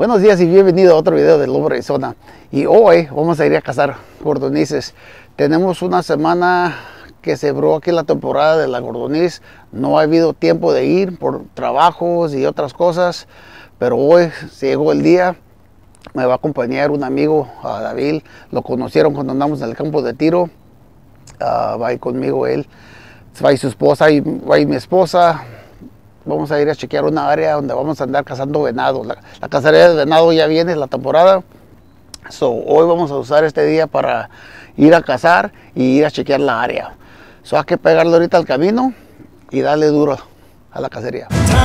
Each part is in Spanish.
Buenos días y bienvenido a otro video de Lobo Arizona. Y hoy vamos a ir a cazar gordonices. Tenemos una semana que se abrió aquí la temporada de la gordoniz. No ha habido tiempo de ir por trabajos y otras cosas, pero hoy se llegó el día. Me va a acompañar un amigo, David. Lo conocieron cuando andamos en el campo de tiro. Va a ir conmigo él. Va a ir su esposa y va a ir mi esposa. Vamos a ir a chequear una área donde vamos a andar cazando venado. La cacería de venado ya viene, la temporada. Hoy vamos a usar este día para ir a cazar y ir a chequear la área. Hay que pegarle ahorita al camino y darle duro a la cacería.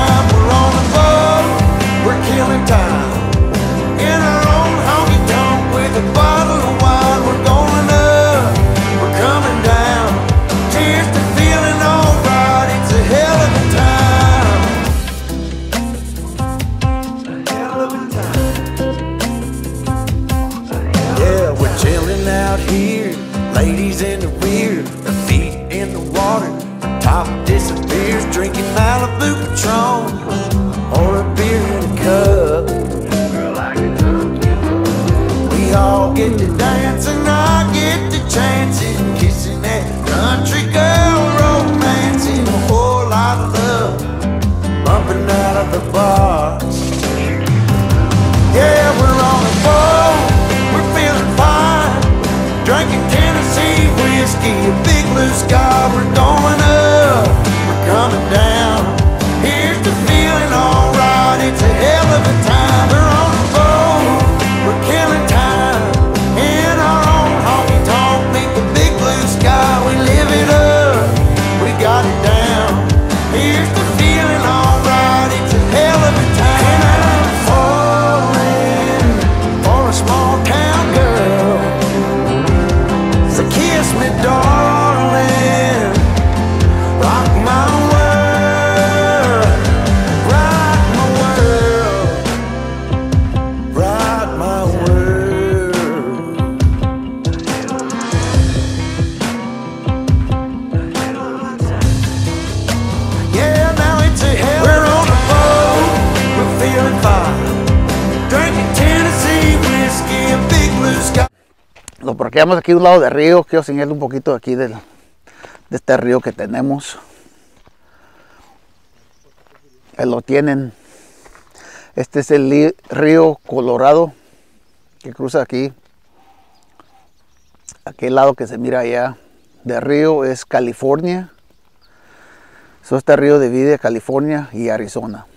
Ladies in the rear, their feet in the water, the top disappears, drinking Malibu Patron or a beer in a cup. We all get to dance and I get to chancing, kissing that country girl, romancing, a whole lot of love, bumping out of the bars. Yeah, we're on a boat, we're feeling fine, drinking Tennessee whiskey, a big blue sky. We're going up, we're coming down. Here's the feeling, alright. It's a hell of a time. We're on a boat, we're killing time in our own honky tonk. Meet the big blue sky. We live it up, we got it down. Here's the feeling, alright. It's a hell of a time. And I'm falling for a small town girl. So kiss me, darling, rock my world, rock my world, rock my world. Yeah, now it's a hell. We're on a boat, we're feeling fine, drinking Tennessee whiskey, a big blue sky. Lo parqueamos aquí a un lado del río. Quiero enseñarle un poquito de aquí de este río que tenemos. Ahí lo tienen. Este es el río Colorado que cruza aquí. Aquel lado que se mira allá del río es California. Este río divide California y Arizona.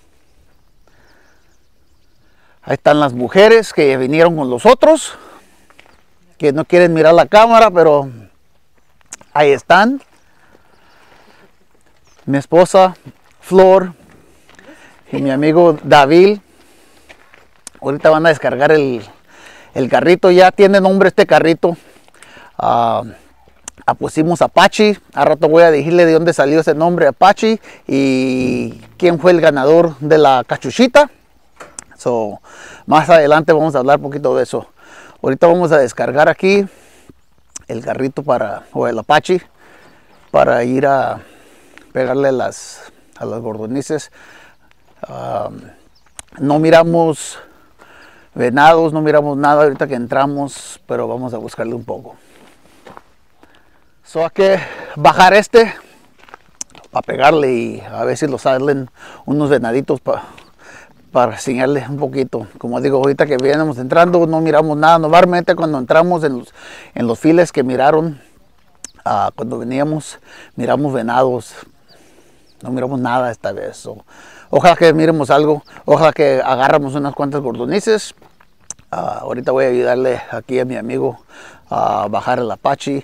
Ahí están las mujeres que vinieron con los otros, que no quieren mirar la cámara, pero ahí están. Mi esposa Flor y mi amigo David. Ahorita van a descargar el carrito. Ya tiene nombre este carrito. Pusimos Apache. A rato voy a decirle de dónde salió ese nombre, Apache, y quién fue el ganador de la cachuchita. Más adelante vamos a hablar un poquito de eso. Ahorita vamos a descargar aquí el carrito o el Apache para ir a pegarle a las gordonices. No miramos venados, no miramos nada ahorita que entramos, pero vamos a buscarle un poco. Hay que bajar para pegarle y a ver si nos salen unos venaditos para enseñarles un poquito. Como digo, ahorita que vienes entrando no miramos nada. Normalmente cuando entramos en los files que miraron cuando veníamos, miramos venados. No miramos nada esta vez. Ojalá que miremos algo. Ojalá que agarramos unas cuantas gordonices. Ahorita voy a ayudarle aquí a mi amigo a bajar el Apache.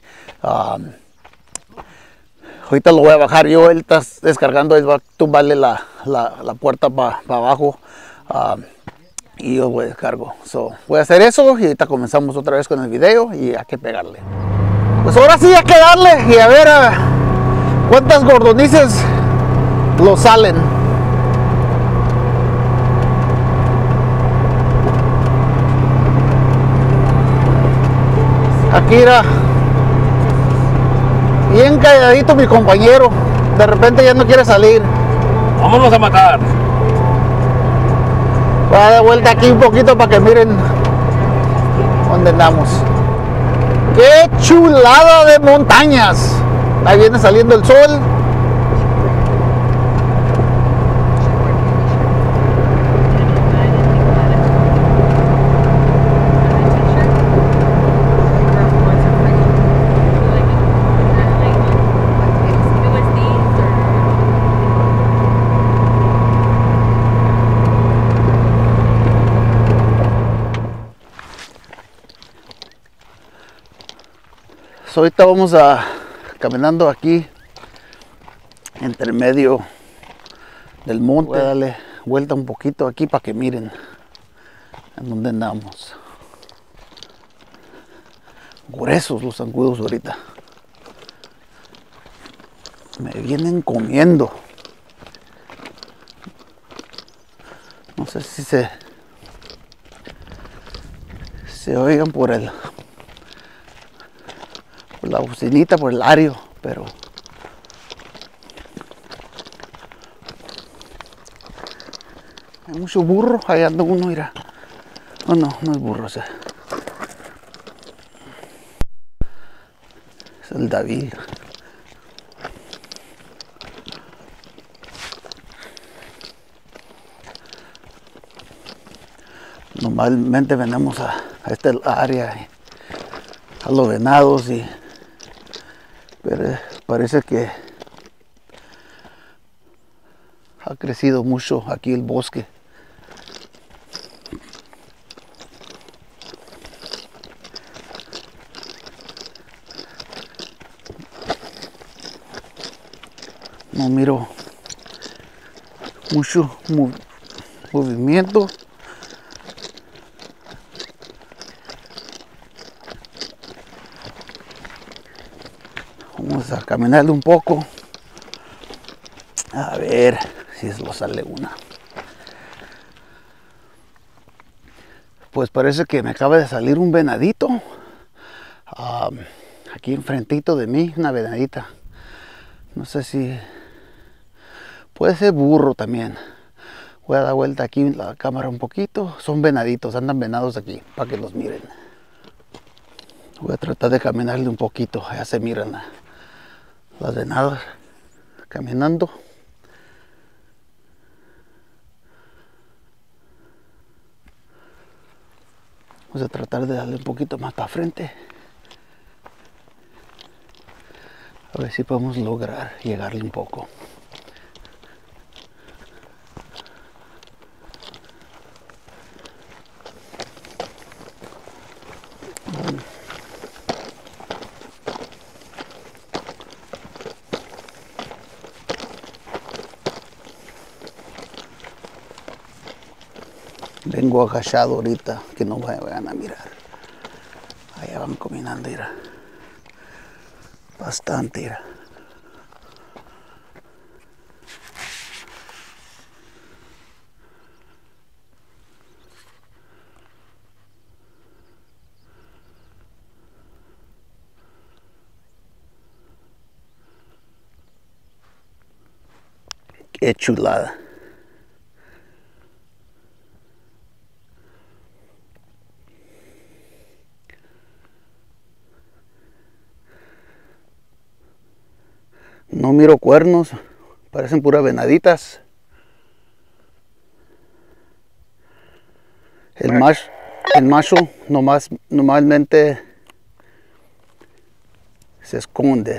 Ahorita lo voy a bajar yo. Él está descargando. Él va a tumbarle la puerta para abajo. Y yo voy a descargo. Voy a hacer eso y ahorita comenzamos otra vez con el video y hay que pegarle. Pues ahora sí hay que darle y a ver cuántas gordonices lo salen. Aquí era bien calladito mi compañero. De repente ya no quiere salir. Vámonos a matar. Voy a dar vuelta aquí un poquito para que miren dónde andamos. ¡Qué chulada de montañas! Ahí viene saliendo el sol. Ahorita vamos caminando aquí entre medio del monte. Voy a darle vuelta un poquito aquí para que miren en dónde andamos. Gruesos los zancudos ahorita. Me vienen comiendo. No sé si se oigan por la bocinita, por el ario, pero hay mucho burro. Ahí anda uno, mira. Oh, no, no es burro, es el David. Normalmente venimos a esta área, a los venados, pero parece que ha crecido mucho aquí el bosque. No miro mucho movimiento. Vamos a caminarle un poco. A ver si lo sale una. Pues parece que me acaba de salir un venadito. Aquí enfrentito de mí, una venadita. No sé si puede ser burro también. Voy a dar vuelta aquí la cámara un poquito. Son venaditos, andan venados aquí para que los miren. Voy a tratar de caminarle un poquito. Ya se miran las venadas caminando. Vamos a tratar de darle un poquito más para frente. A ver si podemos lograr llegarle un poco. Vengo agachado ahorita, que no me vayan a mirar. Allá van caminando, mira. Bastante, mira. Qué chulada. No miro cuernos, parecen puras venaditas. El macho normalmente se esconde.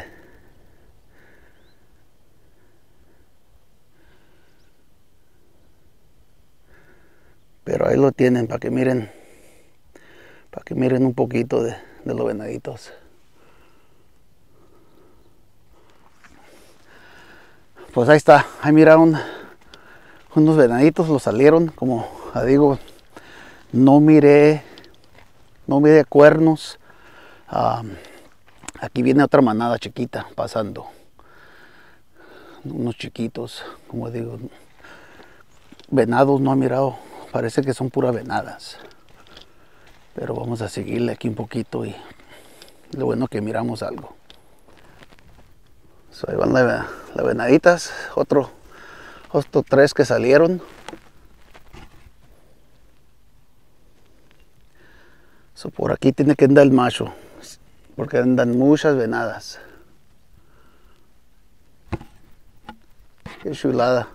Pero ahí lo tienen para que miren un poquito de los venaditos. Pues ahí está, ahí miraron unos venaditos, los salieron, como digo, no miré cuernos. Aquí viene otra manada chiquita pasando, unos chiquitos, como digo, venados no he mirado, parece que son puras venadas, pero vamos a seguirle aquí un poquito y lo bueno que miramos algo. Ahí van las venaditas, otros tres que salieron. So, por aquí tiene que andar el macho, porque andan muchas venadas. Qué chulada.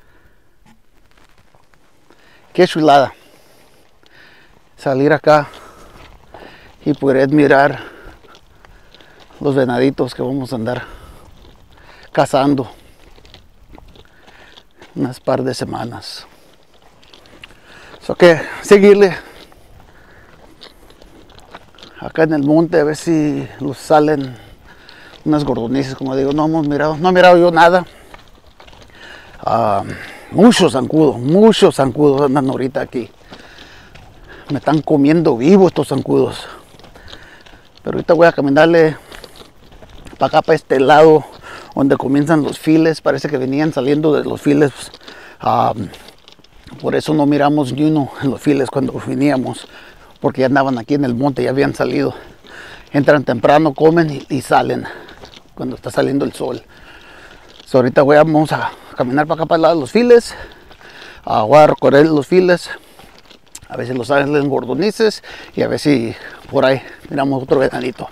Qué chulada. Salir acá y poder mirar los venaditos que vamos a andar cazando unas par de semanas. So que seguirle acá en el monte a ver si nos salen unas gordonices, como digo. No hemos mirado, no he mirado yo nada. Muchos zancudos andan ahorita aquí. Me están comiendo vivo estos zancudos. Pero ahorita voy a caminarle para acá, para este lado donde comienzan los files. Parece que venían saliendo de los files. Por eso no miramos ni uno en los files cuando veníamos, porque ya andaban aquí en el monte, ya habían salido. Entran temprano, comen y salen cuando está saliendo el sol. So, ahorita vamos a caminar para acá, para el lado de los files. Voy a recorrer los files, a ver si los salen gordonices y a ver si por ahí miramos otro venadito.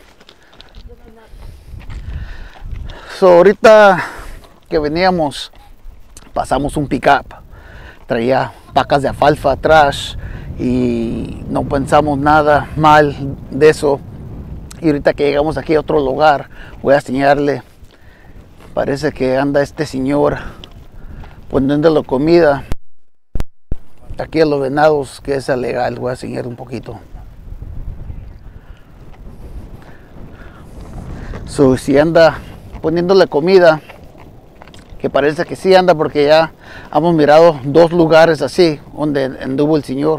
So, ahorita que veníamos, pasamos un pickup, traía pacas de alfalfa atrás y no pensamos nada mal de eso. Y ahorita que llegamos aquí a otro lugar, voy a enseñarle. Parece que anda este señor poniéndole comida aquí a los venados, que es ilegal. Voy a enseñar un poquito. So, si anda poniéndole comida, que parece que sí anda, porque ya hemos mirado dos lugares así donde anduvo el señor.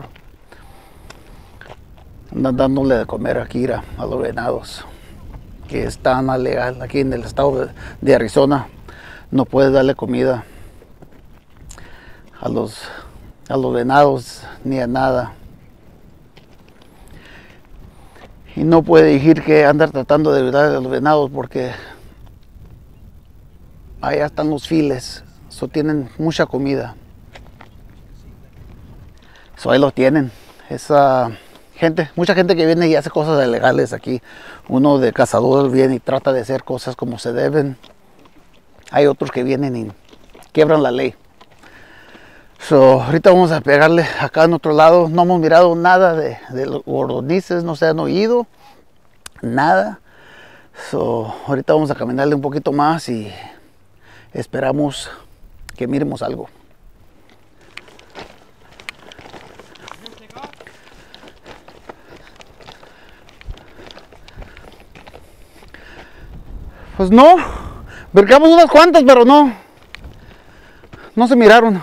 Anda dándole de comer aquí a los venados, que es tan ilegal aquí en el estado de Arizona. No puede darle comida a los venados ni a nada. Y no puede decir que andar tratando de ayudar a los venados, porque allá están los files, tienen mucha comida. Ahí lo tienen. Mucha gente que viene y hace cosas ilegales aquí. Uno de cazador viene y trata de hacer cosas como se deben. Hay otros que vienen y quiebran la ley. Ahorita vamos a pegarle acá en otro lado. No hemos mirado nada de los gordonices, no se han oído nada. Ahorita vamos a caminarle un poquito más y esperamos que miremos algo. Pues no, brincamos unas cuantas, pero no se miraron.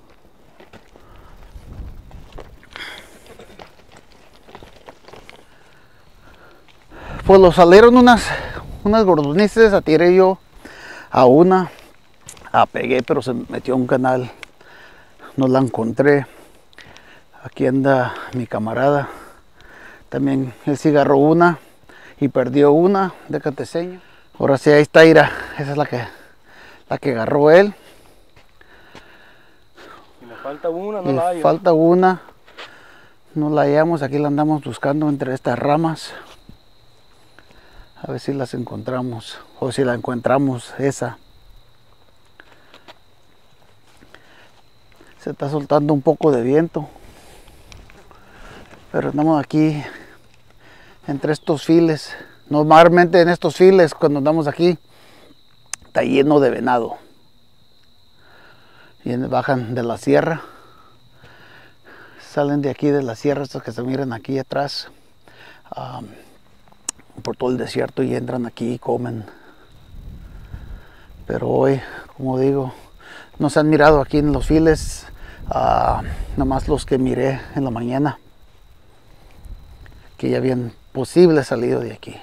Pues lo salieron unas gordonices, atiré yo a una, pegué, pero se metió a un canal, no la encontré. Aquí anda mi camarada, también él sí agarró una y perdió una, déjate enseño. Ahora sí, ahí está, Ira. Esa es la que agarró él. Y me falta una, no la hallo. Falta una. No la hallamos. Aquí la andamos buscando entre estas ramas. A ver si las encontramos. O si la encontramos, esa. Se está soltando un poco de viento. Pero andamos aquí entre estos files. Normalmente en estos files, cuando andamos aquí, está lleno de venado. Y bajan de la sierra. Salen de aquí de la sierra, estos que se miran aquí atrás, por todo el desierto, y entran aquí y comen. Pero hoy, como digo, no se han mirado aquí en los files, nada más los que miré en la mañana, que ya habían posible salido de aquí.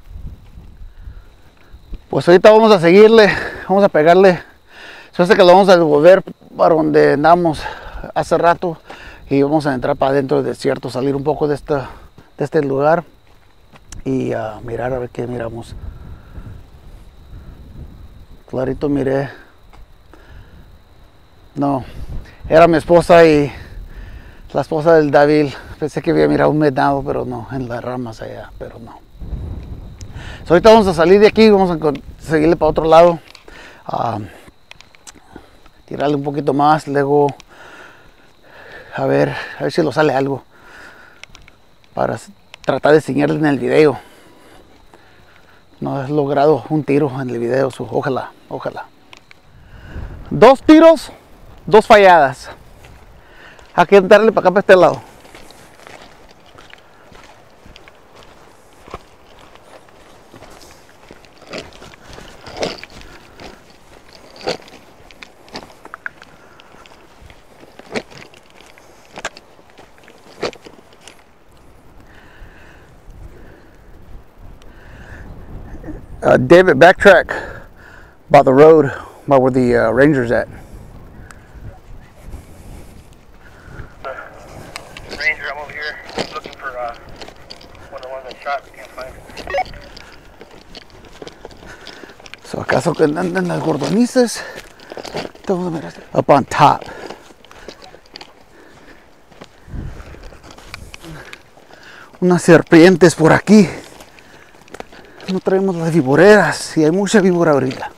Pues ahorita vamos a seguirle, vamos a pegarle. Suerte que lo vamos a devolver para donde andamos hace rato y vamos a entrar para adentro del desierto, salir un poco de este lugar y mirar a ver qué miramos. Clarito miré. No, era mi esposa y la esposa del David Pensé que había mirado un venado, pero no, en las ramas allá, pero no. So, ahorita vamos a salir de aquí, vamos a seguirle para otro lado. Tirarle un poquito más, luego a ver si lo sale algo. Para tratar de enseñarle en el video. No he logrado un tiro en el video, ojalá, ojalá. 2 tiros, 2 falladas. Hay que darle para acá, para este lado. David, backtrack by the road, by where the ranger's at. Ranger, I'm over here looking for one of the ones I shot. We can't find it. So, acaso que andan las gordonices. Up on top. Unas serpientes por aquí. No traemos las viboreras y hay mucha víbora ahorita.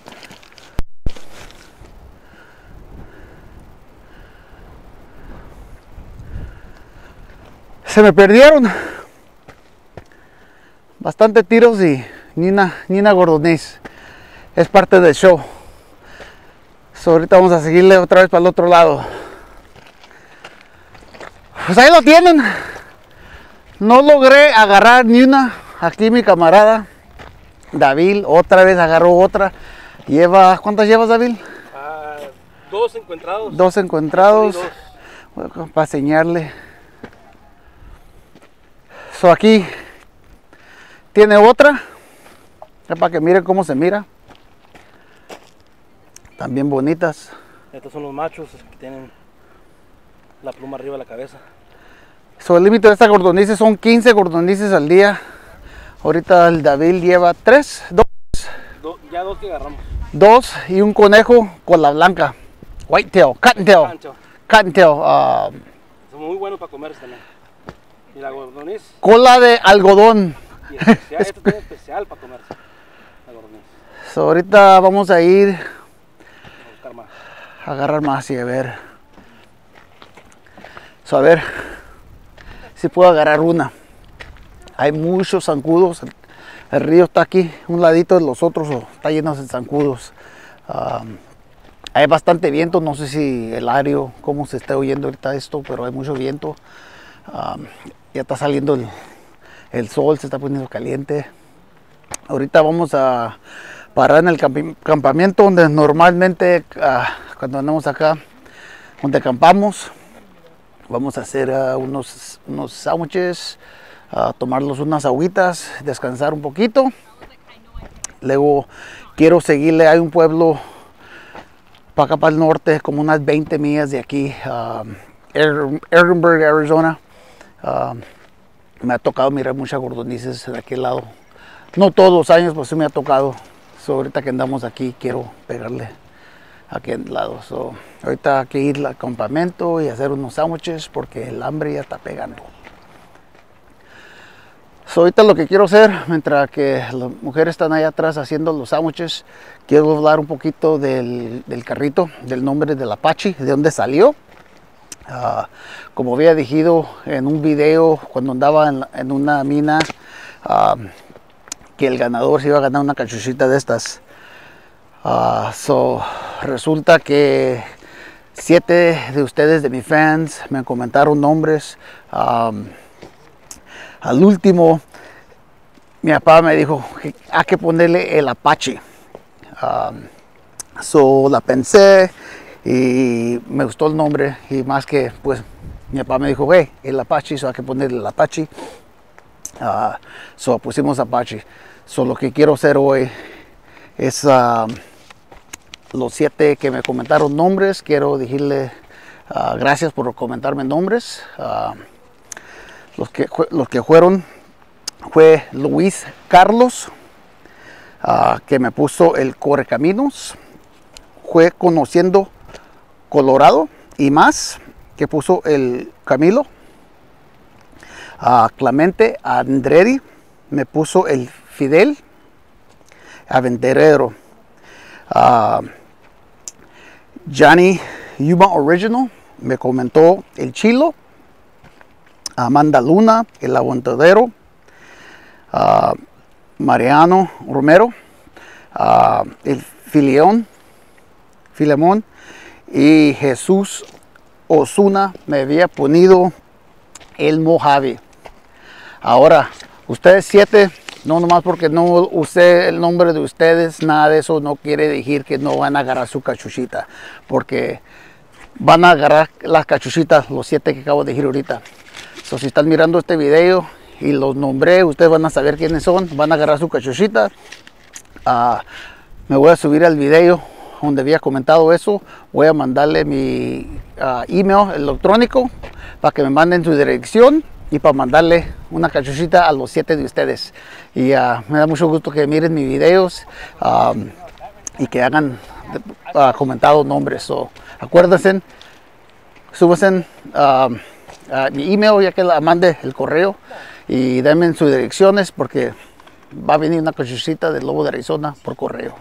Se me perdieron bastante tiros y ni una gordoniz. Es parte del show. So, ahorita vamos a seguirle otra vez para el otro lado. Pues ahí lo tienen. No logré agarrar ni una. Aquí mi camarada David otra vez agarró otra. ¿Cuántas llevas, David? 2 encontrados. 2 encontrados. Sí, 2. Bueno, para enseñarle. So, aquí tiene otra. Para que miren cómo se mira. También bonitas. Estos son los machos que tienen la pluma arriba de la cabeza. So, el límite de esta gordonices son 15 gordonices al día. Ahorita el David lleva 2 Ya 2 que agarramos. 2 y un conejo con la blanca. Whitetail, cottontail. Cottontail. Son muy buenos para comerse también. Y la gordoniz. Cola de algodón. Y especial, esto es especial para comerse. La gordoniz. So, ahorita vamos a ir A buscar más. a agarrar más y a ver. So, a ver si puedo agarrar una. Hay muchos zancudos. El río está aquí, un ladito de los otros, está lleno de zancudos. Hay bastante viento, no sé si el aire, cómo se está oyendo ahorita esto, pero hay mucho viento. Ya está saliendo el sol, se está poniendo caliente. Ahorita vamos a parar en el campamento donde normalmente cuando andamos acá, donde acampamos, vamos a hacer unos sándwiches, tomarnos unas agüitas, descansar un poquito. Luego quiero seguirle, hay un pueblo para acá para el norte, como unas 20 millas de aquí, Ehrenberg, Arizona. Me ha tocado mirar muchas gordonices de aquel lado. No todos los años, pues sí me ha tocado. So, ahorita que andamos aquí, quiero pegarle a aquel lado. So, ahorita hay que ir al campamento y hacer unos sándwiches porque el hambre ya está pegando. So, ahorita lo que quiero hacer, mientras que las mujeres están allá atrás haciendo los sándwiches, quiero hablar un poquito del carrito, del nombre del Apache, de dónde salió. Como había dicho en un video cuando andaba en una mina, que el ganador se iba a ganar una cachuchita de estas. Resulta que 7 de ustedes, de mis fans, me comentaron nombres. Al último, mi papá me dijo que hay que ponerle el Apache. La pensé y me gustó el nombre, y más que pues mi papá me dijo, hey, el Apache, hay que ponerle el Apache. Pusimos Apache. Lo que quiero hacer hoy es los 7 que me comentaron nombres. Quiero decirle gracias por comentarme nombres. Los que fueron fue Luis Carlos, que me puso el Correcaminos. Fue Conociendo Colorado y más, que puso el Camilo. Clemente Andredi me puso el Fidel Aventurero. Johnny Yuma Original me comentó el Chilo. Amanda Luna, el Aguantadero. Mariano Romero, el Filemón y Jesús Osuna me había ponido el Mojave. Ahora, ustedes 7, no nomás porque no usé el nombre de ustedes, nada de eso no quiere decir que no van a agarrar su cachuchita, porque van a agarrar las cachuchitas, los 7 que acabo de decir ahorita. So, si están mirando este video y los nombré, ustedes van a saber quiénes son, van a agarrar su cachuchita. Me voy a subir al video donde había comentado eso, voy a mandarle mi email electrónico para que me manden su dirección y para mandarle una cachuchita a los 7 de ustedes. Y me da mucho gusto que miren mis videos y que hagan comentado nombres. So, acuérdense, súbanse mi email ya que la mande el correo y denme sus direcciones porque va a venir una cachuchita del lobo de Arizona por correo.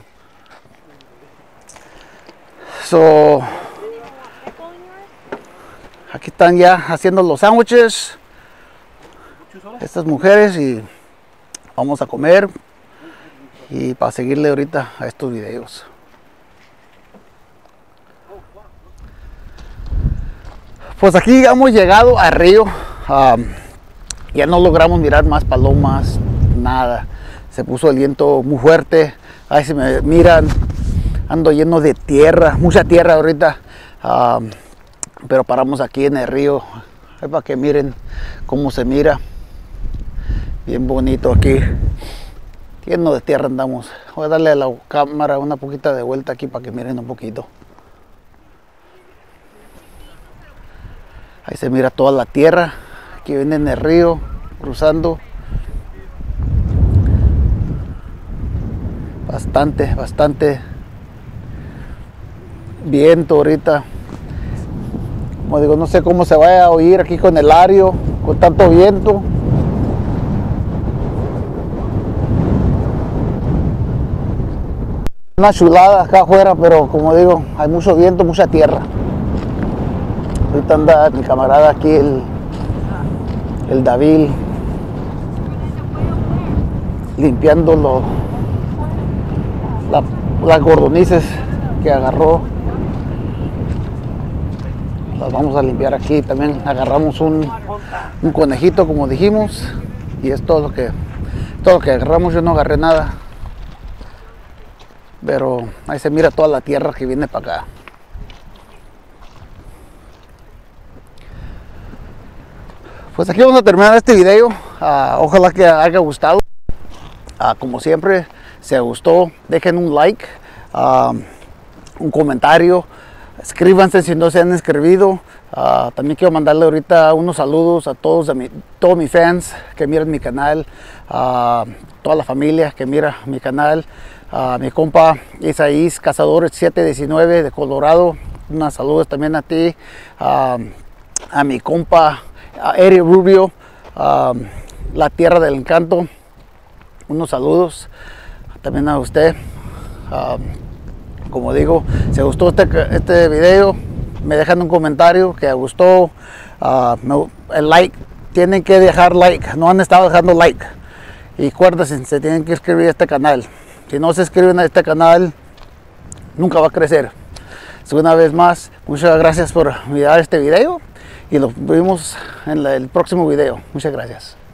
So, aquí están ya haciendo los sándwiches estas mujeres y vamos a comer y para seguirle ahorita a estos videos. Pues aquí hemos llegado al río. Ya no logramos mirar más palomas, nada. Se puso el viento muy fuerte. Ahí se me miran, ando lleno de tierra, mucha tierra ahorita. Pero paramos aquí en el río para que miren cómo se mira. Bien bonito aquí, lleno de tierra andamos. Voy a darle a la cámara una poquita de vuelta aquí para que miren un poquito. Ahí se mira toda la tierra que viene en el río cruzando. Bastante viento ahorita. Como digo, no sé cómo se vaya a oír aquí con el ario, con tanto viento. Una chulada acá afuera, pero como digo, hay mucho viento, mucha tierra. Ahorita anda mi camarada aquí, el David, limpiando las gordonices que agarró. Las vamos a limpiar aquí. También agarramos un conejito, como dijimos, y es todo lo que agarramos. Yo no agarré nada, pero ahí se mira toda la tierra que viene para acá. Pues aquí vamos a terminar este video. Ojalá que haya gustado. Como siempre, si gustó, dejen un like, un comentario, escríbanse si no se han inscrito. También quiero mandarle ahorita unos saludos a todos mis fans que miran mi canal, toda la familia que mira mi canal, mi compa Isaías Cazadores 719 de Colorado, unos saludos también a ti, a mi compa Eric Rubio, la Tierra del Encanto, unos saludos también a usted. Como digo, si gustó este video, me dejan un comentario que gustó, el like, tienen que dejar like, no han estado dejando like, y acuérdense, se tienen que suscribir a este canal. Si no se suscriben a este canal, nunca va a crecer. Una vez más, muchas gracias por mirar este video y nos vemos en el próximo video. Muchas gracias.